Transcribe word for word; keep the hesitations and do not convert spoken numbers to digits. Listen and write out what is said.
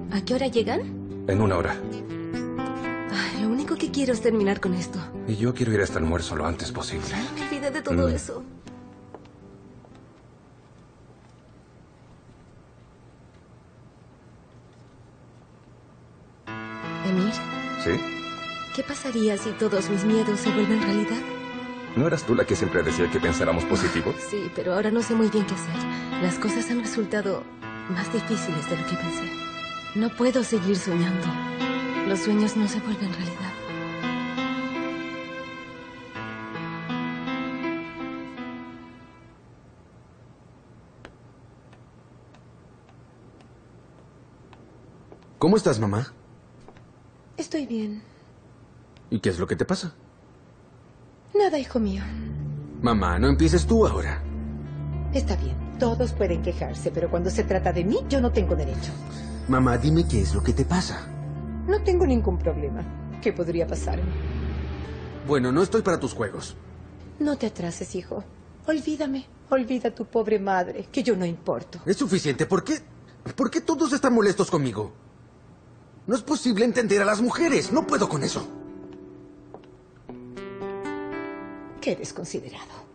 ¿A qué hora llegan? En una hora. Ay, lo único que quiero es terminar con esto. Y yo quiero ir a este almuerzo lo antes posible. Me olvidé de todo Mm. eso. Emir, ¿Sí? ¿qué pasaría si todos mis miedos se vuelven realidad? ¿No eras tú la que siempre decía que pensáramos positivo? Sí, pero ahora no sé muy bien qué hacer. Las cosas han resultado más difíciles de lo que pensé. No puedo seguir soñando. Los sueños no se vuelven realidad. ¿Cómo estás, mamá? Estoy bien. ¿Y qué es lo que te pasa? Nada, hijo mío. Mamá, no empieces tú ahora. Está bien. Todos pueden quejarse, pero cuando se trata de mí, yo no tengo derecho. Mamá, dime qué es lo que te pasa. No tengo ningún problema. ¿Qué podría pasarme? Bueno, no estoy para tus juegos. No te atrases, hijo. Olvídame. Olvida a tu pobre madre, que yo no importo. Es suficiente. ¿Por qué? ¿Por qué todos están molestos conmigo? No es posible entender a las mujeres. No puedo con eso. Qué desconsiderado.